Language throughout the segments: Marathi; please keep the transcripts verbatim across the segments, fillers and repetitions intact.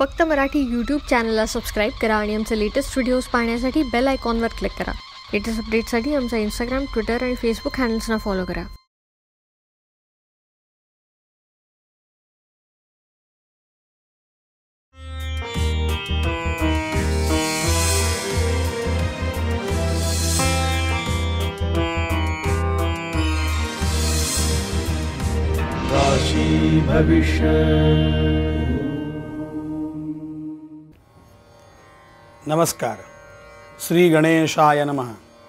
फक्त मराठी यूट्यूब चॅनलला सबस्क्राईब करा आणि आमचे लेटेस्ट व्हिडिओज पाहण्यासाठी बेल आयकॉनवर क्लिक करा. लेटेस्ट अपडेट्ससाठी आमचा इंस्टाग्राम, ट्विटर आणि फेसबुक हँडल्सना फॉलो करा. राशि भविष्य. नमस्कार. श्री गणेशाय नमः.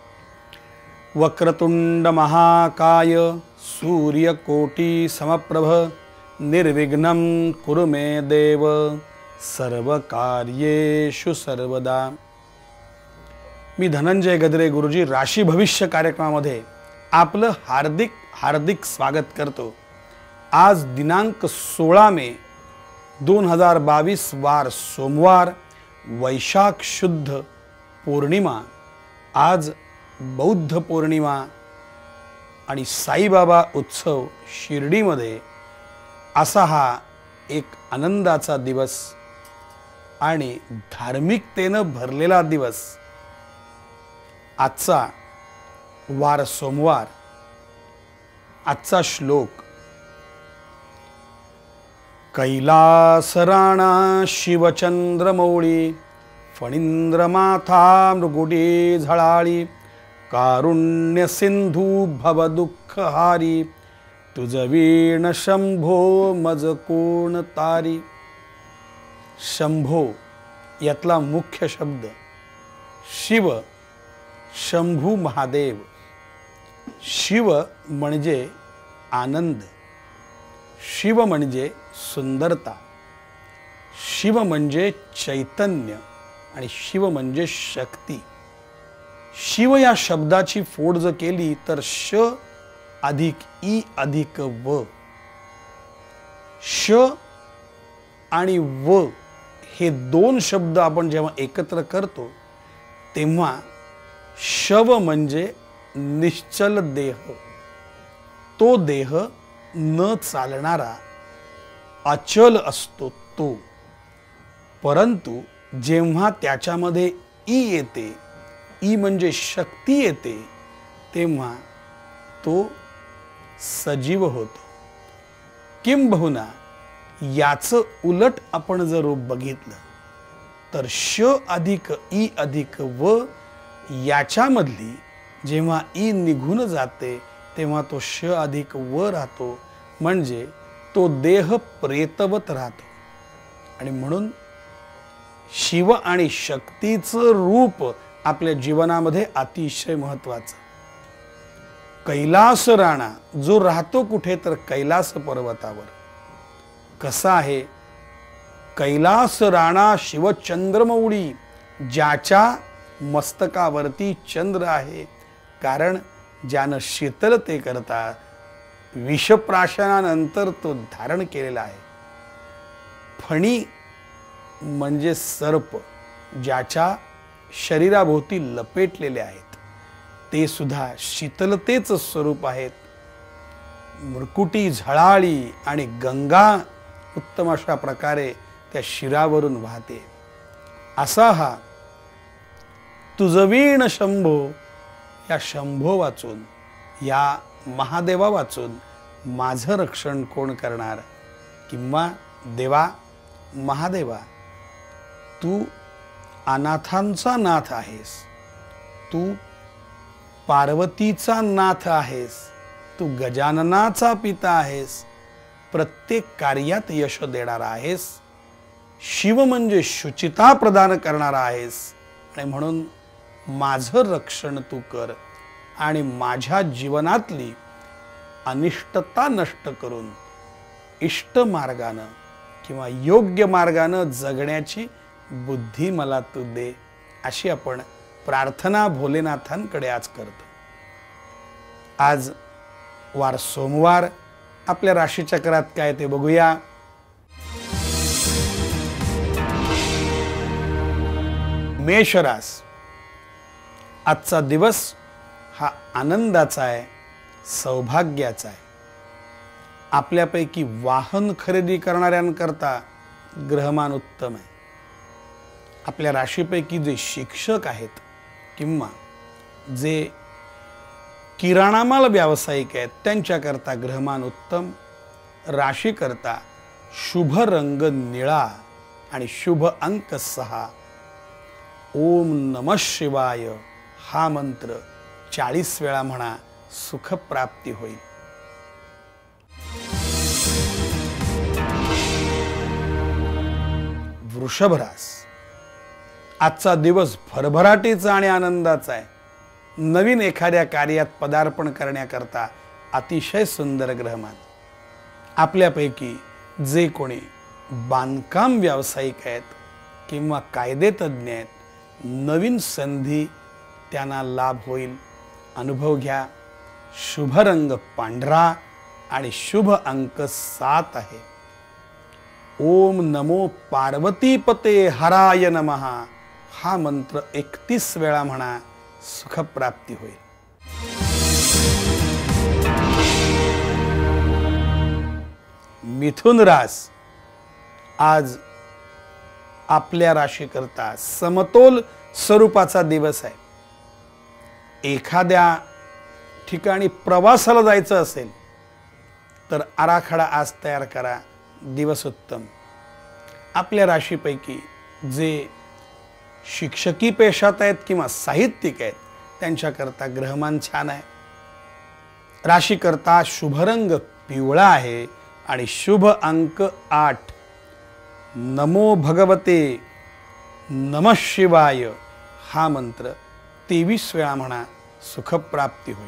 वक्रतुंड महाकाय सूर्यकोटि समप्रभ निर्विघ्नं कुरु मे देव सर्वकार्येषु सर्वदा. मी धनंजय गद्रे गुरुजी राशी भविष्य कार्यक्रमामध्ये आपलं हार्दिक हार्दिक स्वागत करतो. आज दिनांक सोळा मे दोन हजार बावीस वार सोमवार, वैशाख शुद्ध पौर्णिमा. आज बौद्ध पौर्णिमा आणि साईबाबा उत्सव शिर्डीमध्ये असा हा एक आनंदाचा दिवस आणि धार्मिकतेनं भरलेला दिवस. आजचा वार सोमवार. आजचा श्लोक. कैलासराणा शिवचंद्रमौळी फणींद्रमाथा मृगुडी झळाळी कारुण्य सिंधू भवदुःखहारी तुझवीण शंभो मज कोण तारी. शंभो यातला मुख्य शब्द शिव, शंभू महादेव. शिव म्हणजे आनंद, शिव म्हणजे सुंदरता, शिव म्हणजे चैतन्य आणि शिव म्हणजे शक्ती. शिव या शब्दाची फोड जर केली तर श अधिक ई अधिक व. श आणि व हे दोन शब्द आपण जेव्हा एकत्र करतो तेव्हा शव म्हणजे निश्चल देह, तो देह न चालणारा अचल असतो तो. परंतु जेव्हा त्याच्यामध्ये ई येते, ई म्हणजे शक्ती येते, तेव्हा तो सजीव होतो. किंबहुना याचं उलट आपण जर रूप बघितलं तर श अधिक ई अधिक व याच्यामधली जेव्हा ई निघून जाते तेव्हा तो श अधिक व राहतो, म्हणजे तो देह प्रेतवत राहतो. आणि म्हणून शिव आणि शक्तीचं रूप आपल्या जीवनामध्ये अतिशय महत्वाचं. कैलास राणा जो राहतो कुठे तर कैलास पर्वतावर. कसा आहे कैलास राणा शिवचंद्रमौळी, ज्याच्या मस्तकावरती चंद्र आहे. कारण ज्यानं शीतलते करता विषप्राशनानंतर तो धारण केलेला आहे. फणी म्हणजे सर्प, ज्याच्या शरीराभोवती लपेटलेले आहेत, ते सुद्धा शीतलतेचं स्वरूप आहेत. मृकुटी झळाळी आणि गंगा उत्तम अशा प्रकारे त्या शिरावरून वाहते. असा हा तुझवीण शंभो, या शंभो वाचून, या महादेवा वाचून माझं रक्षण कोण करणार. किंवा देवा महादेवा, तू अनाथांचा नाथ आहेस, तू पार्वतीचा नाथ आहेस, तू गजाननाचा पिता आहेस, प्रत्येक कार्यात यश देणारा आहेस. शिव म्हणजे शुचिता प्रदान करणारा आहेस. आणि म्हणून माझं रक्षण तू कर आणि माझ्या जीवनातली अनिष्टता नष्ट करून इष्ट मार्गानं किंवा योग्य मार्गानं जगण्याची बुद्धी मला तू दे, अशी आपण प्रार्थना भोलेनाथांकडे आज करतो. आज वार सोमवार. आपल्या राशीचक्रात काय ते बघूया. मेष रास. आजचा दिवस हा आनंदाचा आहे, सौभाग्याचा आहे. आपल्यापैकी वाहन खरेदी करणाऱ्यांकरता ग्रहमान उत्तम आहे. आपल्या राशीपैकी जे शिक्षक आहेत किंवा जे किराणामाल व्यावसायिक आहेत त्यांच्याकरता ग्रहमान उत्तम. राशीकरता शुभ रंग निळा आणि शुभ अंक सहा. ओम नमः शिवाय हा मंत्र चाळीस वेळा म्हणा, सुखप्राप्ती होईल. वृषभ रास. आजचा दिवस भरभराटीचा आणि आनंदाचा आहे. नवीन एखाद्या कार्यात पदार्पण करण्याकरता अतिशय सुंदर ग्रहमान. आपल्यापैकी जे कोणी बांधकाम व्यावसायिक आहेत किंवा कायदेतज्ञ आहेत, नवीन संधी त्यांना लाभ होईल. अनुभव घ्या. शुभ रंग पांढरा आणि शुभ अंक सात आहे. ओम नमो पार्वतीपते हराय नमः हा मंत्र एकतीस वेळा म्हणा, सुखप्राप्ती होईल. मिथुन रास. आज आपल्या राशीकरता समतोल स्वरूपाचा दिवस आहे. एखाद्या ठिकाणी प्रवासाला जायचं असेल तर आराखडा आज तयार करा, दिवस उत्तम. आपल्या राशीपैकी जे शिक्षकी पेशात आहेत किंवा साहित्यिक आहेत त्यांच्याकरता ग्रहमान छान आहे. राशीकरता शुभ रंग पिवळा आहे आणि शुभ अंक आठ. नमो भगवते नमः शिवाय हा मंत्र तेवीस वेळा म्हणा, सुखप्राप्ती होईल.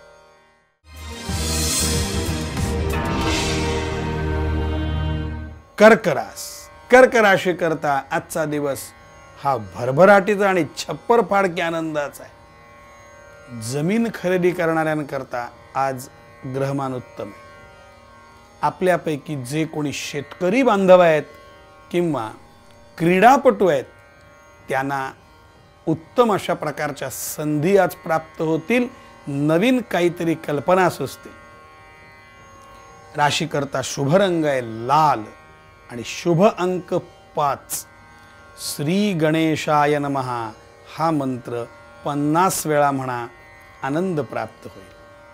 कर्क रास. कर्क राशी करता आजचा दिवस हा भरभराटीचा आणि छप्पर फाडकी आनंदाचा आहे. जमीन खरेदी करणाऱ्यांकरता आज ग्रहमान उत्तम आहे. आपल्यापैकी जे कोणी शेतकरी बांधव आहेत किंवा क्रीडापटू आहेत त्यांना उत्तम अशा प्रकारच्या संधी आज प्राप्त होतील. नवीन काहीतरी कल्पना सुचतील. राशीकरता शुभ रंग आहे लाल आणि शुभ अंक पाच. श्री गणेशाय नमः हा मंत्र पन्नास वेळा म्हणा, आनंद प्राप्त होईल.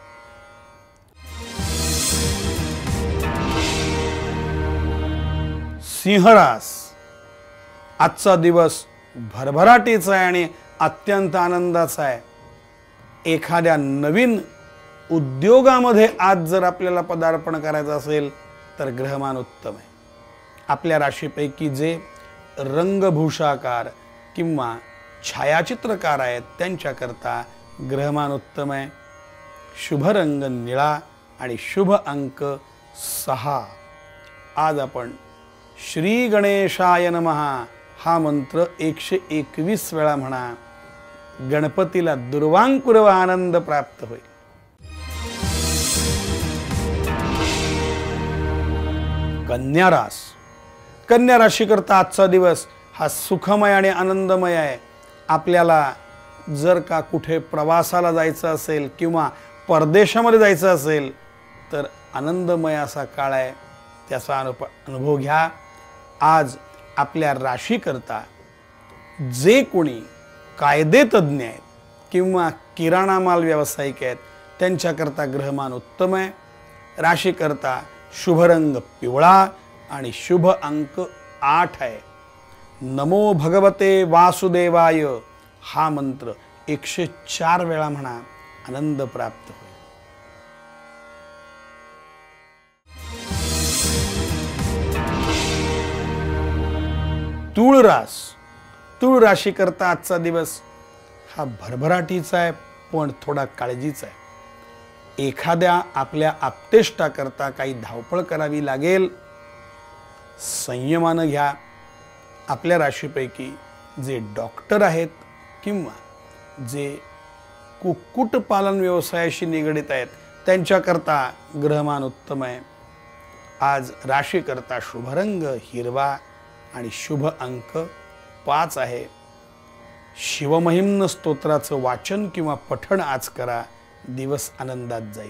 सिंह रास. आजचा दिवस भरभराटीचा आहे आणि अत्यंत आनंदाचा आहे. एखाद्या नवीन उद्योगामध्ये आज जर आपल्याला पदार्पण करायचं असेल तर ग्रहमान उत्तम आहे. आपल्या राशीपैकी जे रंगभूषाकार किंवा छायाचित्रकार आहेत त्यांच्याकरता ग्रहमान उत्तम आहे. शुभ रंग निळा आणि शुभ अंक सहा. आज आपण श्री गणेशाय नमः हा मंत्र एकशे एकवीस वेळा म्हणा. गणपतीला दुर्वांकुर व आनंद प्राप्त होईल. कन्या रास. कन्या राशी करता आजचा दिवस हा सुखमय आणि आनंदमय आहे. आपल्याला जर का कुठे प्रवासाला जायचं असेल किंवा परदेशामध्ये जायचं असेल तर आनंदमय असा काळ आहे. त्याचा अनुभव घ्या. आज आपल्या राशीकरता जे कोणी कायदेतज्ञ आहेत किंवा किराणा माल व्यावसायिक आहेत त्यांच्याकरता ग्रहमान उत्तम आहे. राशीकरता शुभ रंग पिवळा आणि शुभ अंक आठ आहे. नमो भगवते वासुदेवाय हा मंत्र एकशे चार वेळा म्हणा, आनंद प्राप्त होईल. तूळ रास. तूळ राशी करता आजचा दिवस हा भरभराटीचा आहे पण थोडा काळजीचा आहे. एखाद्या आपल्या आप्तेष्टाकरता काही धावपळ करावी लागेल, संयमानं घ्या. आपल्या राशीपैकी जे डॉक्टर आहेत किंवा जे कुक्कुटपालन व्यवसायाशी निगडित आहेत त्यांच्याकरता ग्रहमान उत्तम आहे. आज राशीकरता शुभ रंग हिरवा आणि शुभ अंक पाच आहे. शिवमहिम्न स्तोत्राचं वाचन किंवा पठण आज करा, दिवस आनंदात जाईल.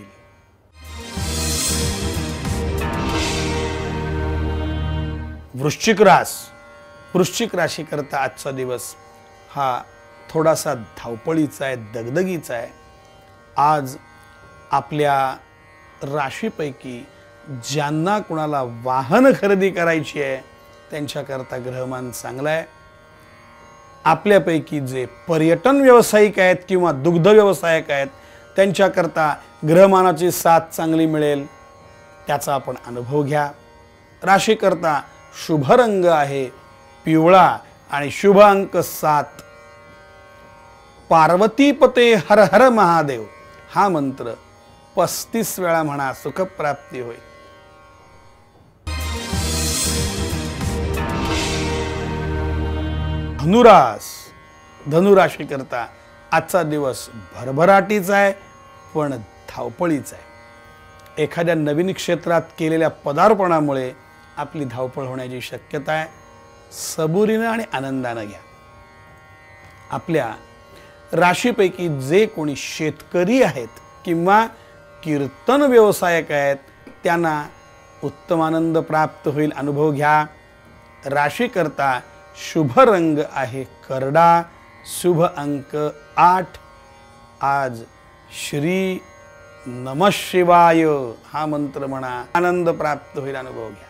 वृश्चिक रास वृश्चिक राशी करता आजचा दिवस हा थोडासा धावपळीचा आहे, दगदगीचा आहे. आज आपल्या राशीपैकी ज्यांना कुणाला वाहन खरेदी करायची आहे त्यांच्याकरता ग्रहमान चांगला आहे. आपल्यापैकी जे पर्यटन व्यावसायिक आहेत किंवा दुग्ध व्यवसायक आहेत त्यांच्याकरता ग्रहमानाची साथ चांगली मिळेल, त्याचा आपण अनुभव घ्या. राशीकरता शुभ रंग आहे पिवळा आणि शुभ अंक सात. पार्वतीपते हर हर महादेव हा मंत्र पस्तीस वेळा म्हणा, सुखप्राप्ती होईल. धनुरास धनुराशी करता आजचा दिवस भरभराटीचा आहे पण धावपळीचा आहे. एखाद्या नवीन क्षेत्रात केलेल्या पदार्पणामुळे आपली धावपळ होण्याची शक्यता आहे. सबुरीनं आणि आनंदानं घ्या. आपल्या राशीपैकी जे कोणी शेतकरी आहेत किंवा कीर्तन व्यवसायक आहेत त्यांना उत्तम आनंद प्राप्त होईल, अनुभव घ्या. राशीकरता शुभ रंग आहे करडा, शुभ अंक आठ. आज श्री नमः शिवाय हा मंत्र म्हणा, आनंद प्राप्त होईल, अनुभव घ्या.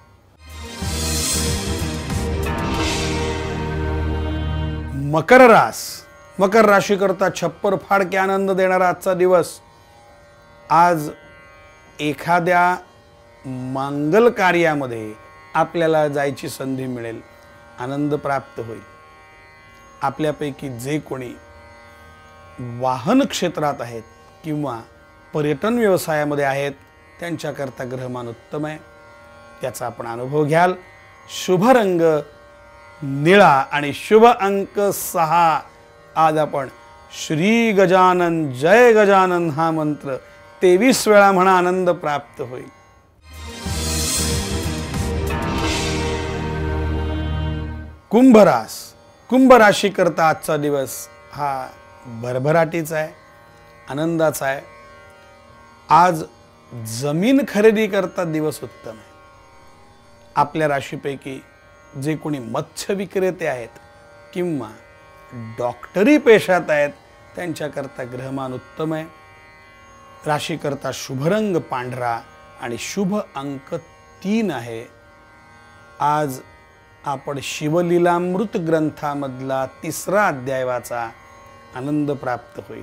मकर रास मकर राशी करता छप्पर फाडके आनंद देणारा आजचा दिवस. आज एखाद्या मंगल कार्यामध्ये आपल्याला जायची संधी मिळेल, आनंद प्राप्त होईल. आपल्यापैकी जे कोणी वाहन क्षेत्रात आहेत किंवा पर्यटन व्यवसायामध्ये आहेत त्यांच्याकरता ग्रहमान उत्तम आहे, त्याचा आपण अनुभव घ्याल. शुभ रंग निळा आणि शुभ अंक सहा. आज आपण श्री गजानन जय गजानन हा मंत्र तेवीस वेळा म्हणा, आनंद प्राप्त होईल. कुंभ रास कुंभ राशी करता आजचा दिवस हा भरभराटीचा आहे, आनंदाचा आहे. आज जमीन खरेदी करता दिवस उत्तम आहे. आपल्या राशीपैकी जे कोणी मत्स्य विक्रेते आहेत किंवा डॉक्टरी पेशात आहेत त्यांच्याकरता ग्रहमान उत्तम आहे. राशीकरता शुभ रंग पांढरा आणि शुभ अंक तीन आहे. आज आपण शिवलीलामृत ग्रंथामधला तिसरा अध्याय वाचा, आनंद प्राप्त होईल.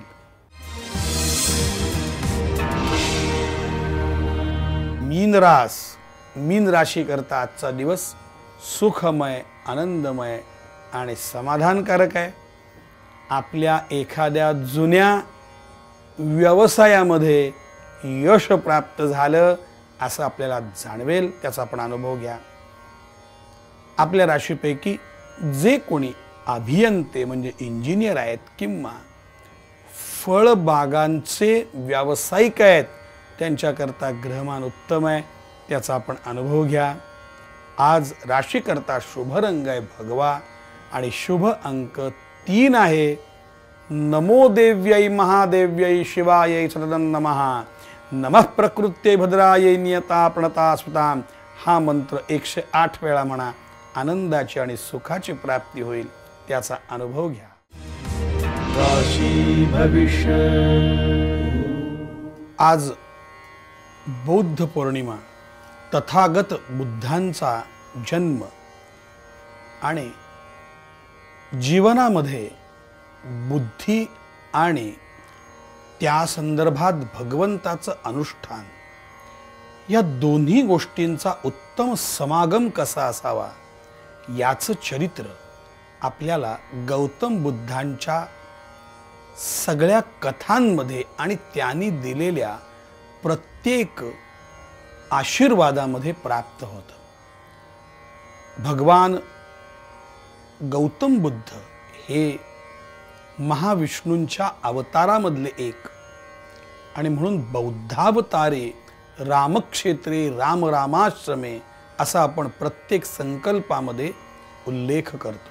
मीन रास मीन राशी करता आजचा दिवस सुखमय, आनंदमय आणि समाधानकारक आहे. आपल्या एखाद्या जुन्या व्यवसायामध्ये यश प्राप्त झालं असं आपल्याला जाणवेल, त्याचा आपण अनुभव घ्या. आपल्या राशीपैकी जे कोणी अभियंते म्हणजे इंजिनियर आहेत किंवा फळबागांचे व्यावसायिक आहेत त्यांच्याकरता ग्रहमान उत्तम आहे, त्याचा आपण अनुभव घ्या. आज राशीकरता शुभ रंग आहे भगवा आणि शुभ अंक तीन आहे. नमो देव्यै महादेव्यै शिवायै सततं नमः. नमः प्रकृत्यै भद्रायै नियता प्रणता स्मृतां हा मंत्र एकशे आठ वेळा म्हणा, आनंदाची आणि सुखाची प्राप्ती होईल, त्याचा अनुभव घ्या. राशी भविष्य. आज बौद्ध पौर्णिमा, तथागत बुद्धांचा जन्म आणि जीवनामध्ये बुद्धी आणि त्या संदर्भात भगवंताचं अनुष्ठान या दोन्ही गोष्टींचा उत्तम समागम कसा असावा याचं चरित्र आपल्याला गौतम बुद्धांच्या सगळ्या कथांमध्ये आणि त्यांनी दिलेल्या प्रत्येक आशीर्वादामध्ये प्राप्त होतं. भगवान गौतम बुद्ध हे महाविष्णूंच्या अवतारामधले एक आणि म्हणून बौद्धावतारे रामक्षेत्रे राम रामाश्रमे असा आपण प्रत्येक संकल्पामध्ये उल्लेख करतो.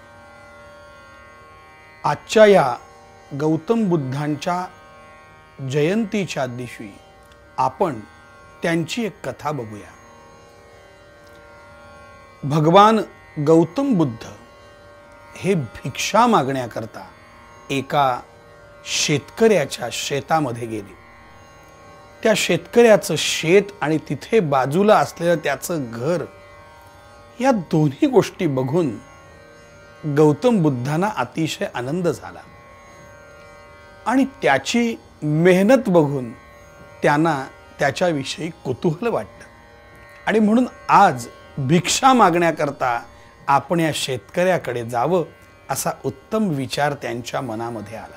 आजच्या या गौतम बुद्धांच्या जयंतीच्या दिवशी आपण त्यांची एक कथा बघूया. भगवान गौतम बुद्ध हे भिक्षा मागण्याकरता एका शेतकऱ्याच्या शेतामध्ये गेले. त्या शेतकऱ्याचं शेत आणि तिथे बाजूला असलेलं त्याचं घर, या दोन्ही गोष्टी बघून गौतम बुद्धांना अतिशय आनंद झाला आणि त्याची मेहनत बघून त्यांना त्याच्याविषयी कुतूहल वाटलं. आणि म्हणून आज भिक्षा मागण्याकरता आपण या शेतकऱ्याकडे जावं असा उत्तम विचार त्यांच्या मनामध्ये आला.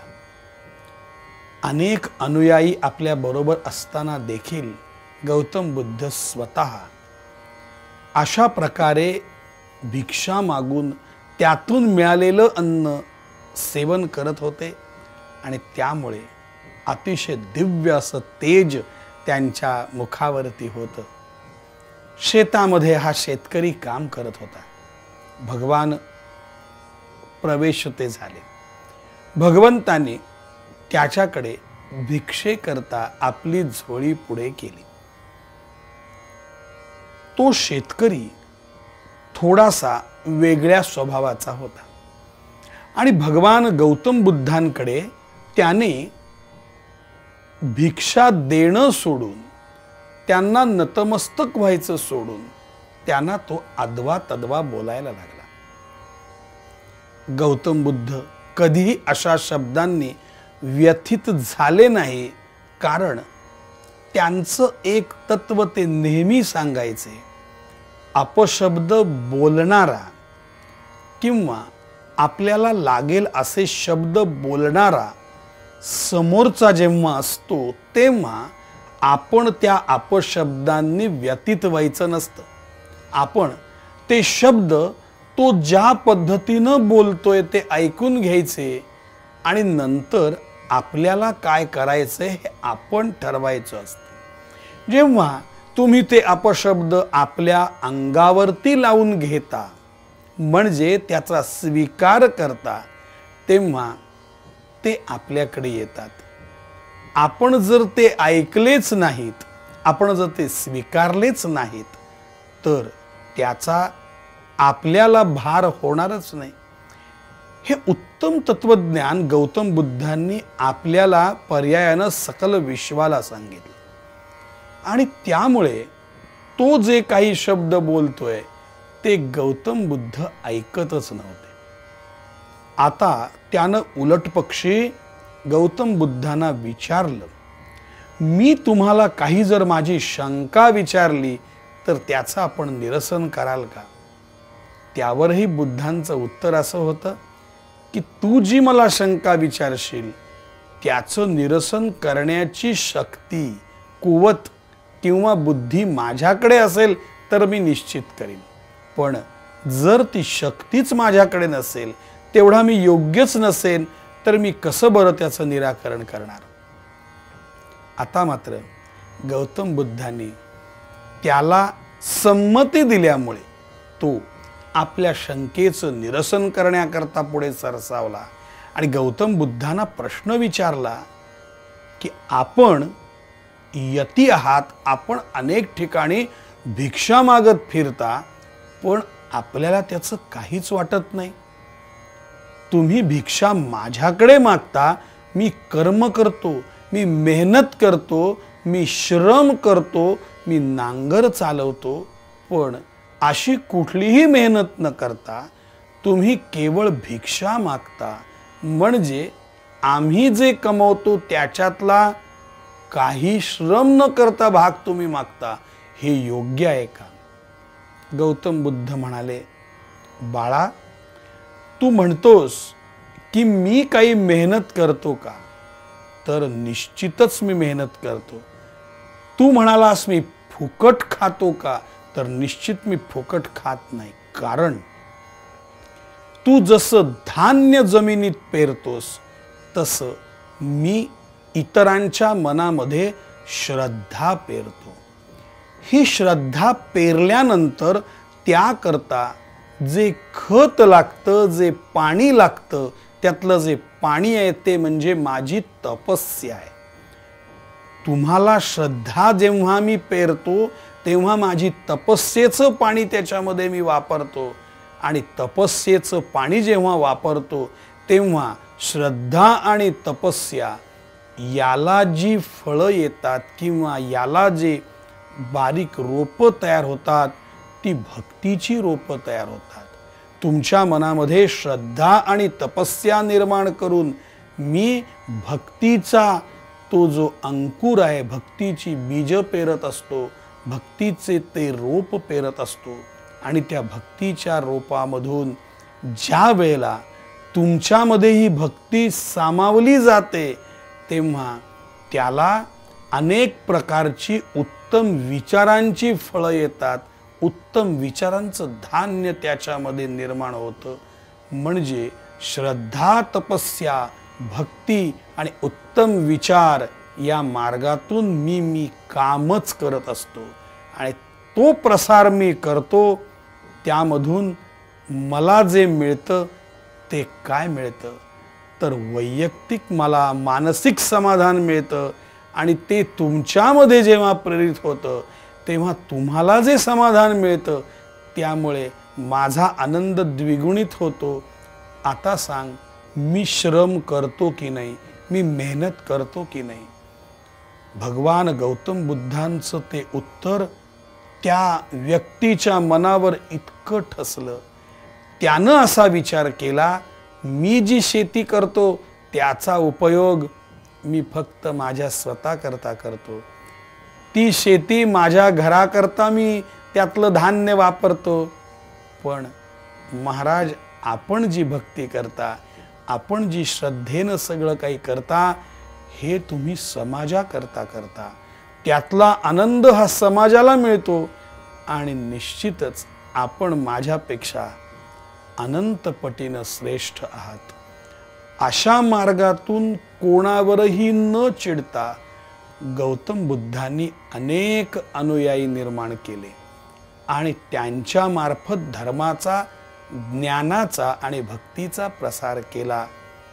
अनेक अनुयायी आपल्या बरोबर असताना देखील गौतम बुद्ध स्वतः अशा प्रकारे भिक्षा मागून त्यातून मिळालेलं अन्न सेवन करत होते आणि त्यामुळे अतिशय दिव्य असं तेज त्यांच्या मुखावरती होतं. शेतामध्ये हा शेतकरी काम करत होता. भगवान प्रवेश ते झाले. भगवंतांनी त्याच्याकडे भिक्षेकरता आपली झोळी पुढे केली. तो शेतकरी थोडासा वेगळ्या स्वभावाचा होता आणि भगवान गौतम बुद्धांकडे त्याने भिक्षा देणं सोडून, त्यांना नतमस्तक व्हायचं सोडून त्यांना तो अदवा तदवा बोलायला लागला. गौतम बुद्ध कधीही अशा शब्दांनी व्यथित झाले नाही, कारण त्यांचं एक तत्व ते नेहमी सांगायचे, अपशब्द बोलणारा किंवा आपल्याला लागेल असे शब्द बोलणारा समोरचा जेव्हा असतो तेव्हा आपण त्या अपशब्दांनी व्यथित व्हायचं नसतं. आपण ते शब्द तो ज्या पद्धतीनं बोलतोय ते ऐकून घ्यायचे आणि नंतर आपल्याला काय करायचंय हे आपण ठरवायचं असतं. जेव्हा तुम्ही ते अपशब्द आपल्या अंगावरती लावून घेता, म्हणजे त्याचा स्वीकार करता, तेव्हा ते आपल्याकडे येतात. आपण जर ते ऐकलेच नाहीत, आपण जर ते स्वीकारलेच नाहीत, तर त्याचा आपल्याला भार होणारच नाही. हे उत्तम तत्वज्ञान गौतम बुद्धांनी आपल्याला पर्यायानं सकल विश्वाला सांगितलं आणि त्यामुळे तो जे काही शब्द बोलतोय ते गौतम बुद्ध ऐकतच नव्हते. आता त्यानं उलट पक्षी गौतम बुद्धांना विचारलं, मी तुम्हाला काही जर माझी शंका विचारली तर त्याचं आपण निरसन कराल का? त्यावरही बुद्धांचं उत्तर असं होतं की तू जी मला शंका विचारशील त्याचं निरसन करण्याची शक्ती, कुवत किंवा बुद्धी माझ्याकडे असेल तर मी निश्चित करीन. पण जर ती शक्तीच माझ्याकडे नसेल, तेवढा मी योग्यच नसेल, तर मी कसं बरं त्याचं निराकरण करणार? आता मात्र गौतम बुद्धांनी त्याला संमती दिल्यामुळे तो आपल्या शंकेचं निरसन करण्याकरता पुढे सरसावला आणि गौतम बुद्धांना प्रश्न विचारला की आपण यती आहात, आपण अनेक ठिकाणी भिक्षा मागत फिरता, पण आपल्याला त्याचं काहीच वाटत नाही. तुम्ही भिक्षा माझ्याकडे मागता, मी कर्म करतो, मी मेहनत करतो, मी श्रम करतो, मी नांगर चालवतो, पण अशी कुठलीही मेहनत न करता तुम्ही केवळ भिक्षा मागता, म्हणजे आम्ही जे कमवतो त्याच्यातला काही श्रम न करता भाग तुम्ही मागता, हे योग्य आहे का? गौतम बुद्ध म्हणाले, बाळा, तू म्हणतोस की मी काही मेहनत करतो का? तर निश्चितच मी मेहनत करतो. तू म्हणालास मी फुकट खातो का? तर निश्चित मी फुकट खात नाही. कारण तू जसं धान्य जमिनीत पेरतोस तसं मी इतरांच्या मनामध्ये श्रद्धा पेरतो. ही श्रद्धा पेरल्यानंतर त्याकरता जे खत लागतं, जे पाणी लागतं, त्यातलं जे पाणी आहे ते म्हणजे माझी तपस्या आहे. तुम्हाला श्रद्धा जेव्हा मी पेरतो तेव्हा माझी तपस्येचं पाणी त्याच्यामध्ये मी वापरतो आणि तपस्येचं पाणी जेव्हा वापरतो तेव्हा श्रद्धा आणि तपस्या याला जी फळं येतात किंवा याला जे बारीक रोपं तयार होतात ती भक्तीची रोपं तयार होतात. तुमच्या मनामध्ये श्रद्धा आणि तपस्या निर्माण करून मी भक्तीचा तो जो अंकुर आहे, भक्तीची बीज पेरत असतो, भक्तीचे ते रोप पेरत असतो आणि त्या भक्तीच्या रोपामधून ज्या वेळेला तुमच्यामध्ये ही भक्ती सामावली जाते तेव्हा त्याला अनेक प्रकारची उत्तम विचारांची फळं येतात, उत्तम विचारांचं धान्य त्याच्यामध्ये निर्माण होतं. म्हणजे श्रद्धा, तपस्या, भक्ती आणि उत्तम विचार या मार्गातून मी मी कामच करत असतो आणि तो प्रसार मी करतो. त्यामधून मला जे मिळतं ते काय मिळतं तर वैयक्तिक मला मानसिक समाधान मिळतं आणि ते तुमच्यामध्ये जेव्हा प्रेरित होतं तेव्हा तुम्हाला जे समाधान मिळतं त्यामुळे माझा आनंद द्विगुणित होतो. आता सांग, मी श्रम करतो की नाही, मी मेहनत करतो की नाही? भगवान गौतम बुद्धांचं ते उत्तर त्या व्यक्तीच्या मनावर इतकं ठसलं. त्यानं असा विचार केला, मी जी शेती करतो त्याचा उपयोग मी फक्त माझ्या स्वतः करता करतो. ती शेती माझ्या घराकरता मी त्यातलं धान्य वापरतो. पण महाराज, आपण जी भक्ती करता, आपण जी श्रद्धेनं सगळं काही करता, हे तुम्ही समाजाकरता करता. त्यातला आनंद हा समाजाला मिळतो आणि निश्चितच आपण माझ्यापेक्षा अनंत पटीनं श्रेष्ठ आहात. अशा मार्गातून कोणावरही न चिडता गौतम बुद्धांनी अनेक अनुयायी निर्माण केले आणि त्यांच्या मार्फत धर्माचा, ज्ञानाचा आणि भक्तीचा प्रसार केला.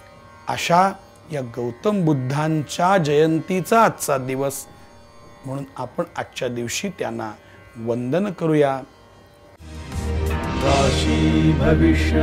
अशा या गौतम बुद्धांच्या जयंतीचा आजचा दिवस म्हणून आपण आजच्या दिवशी त्यांना वंदन करूया. राशी भविष्य.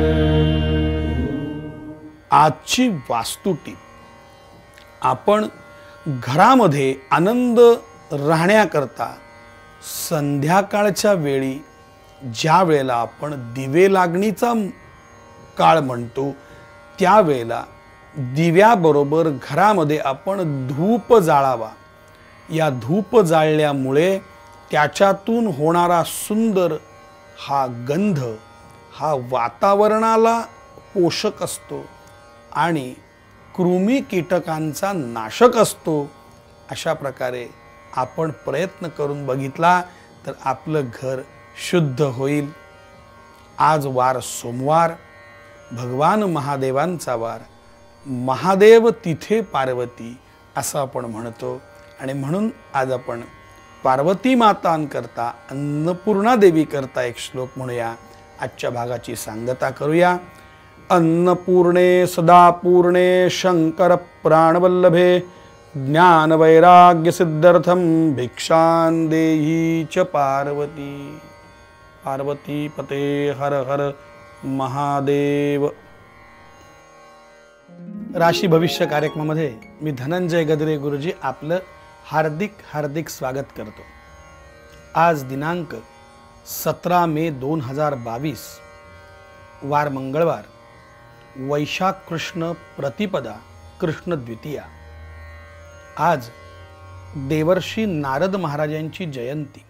आजची वास्तू टीप. आपण घरामध्ये आनंद राहण्याकरता संध्याकाळच्या वेळी ज्या वेळेला आपण दिवे लागणीचा काळ म्हणतो त्यावेळेला दिव्याबरोबर घरामध्ये आपण धूप जाळावा. या धूप जाळल्यामुळे त्याच्यातून होणारा सुंदर हा गंध हा वातावरणाला पोषक असतो आणि कृमी कीटकांचा नाशक असतो. अशा प्रकारे आपण प्रयत्न करून बघितला तर आपलं घर शुद्ध होईल. आज वार सोमवार, भगवान महादेवांचा वार. महादेव तिथे पार्वती असं आपण म्हणतो आणि म्हणून आज आपण पार्वती मातांकरता, अन्नपूर्णा देवी करता एक श्लोक म्हणूया. आजच्या भागाची सांगता करूया. अन्नपूर्णे सदापूर्णे शंकर प्राणवल्लभे ज्ञान वैराग्य सिद्ध्यर्थम भिक्षां देही च पार्वती. पार्वती पते हर हर महादेव. राशी भविष्य कार्यक्रमामध्ये मी धनंजय गद्रे गुरुजी आपलं हार्दिक हार्दिक स्वागत करतो. आज दिनांक सतरा मे दोन हजार बावीस, वार मंगळवार, वैशाख कृष्ण प्रतिपदा कृष्ण द्वितीया. आज देवर्षी नारद महाराजांची जयंती.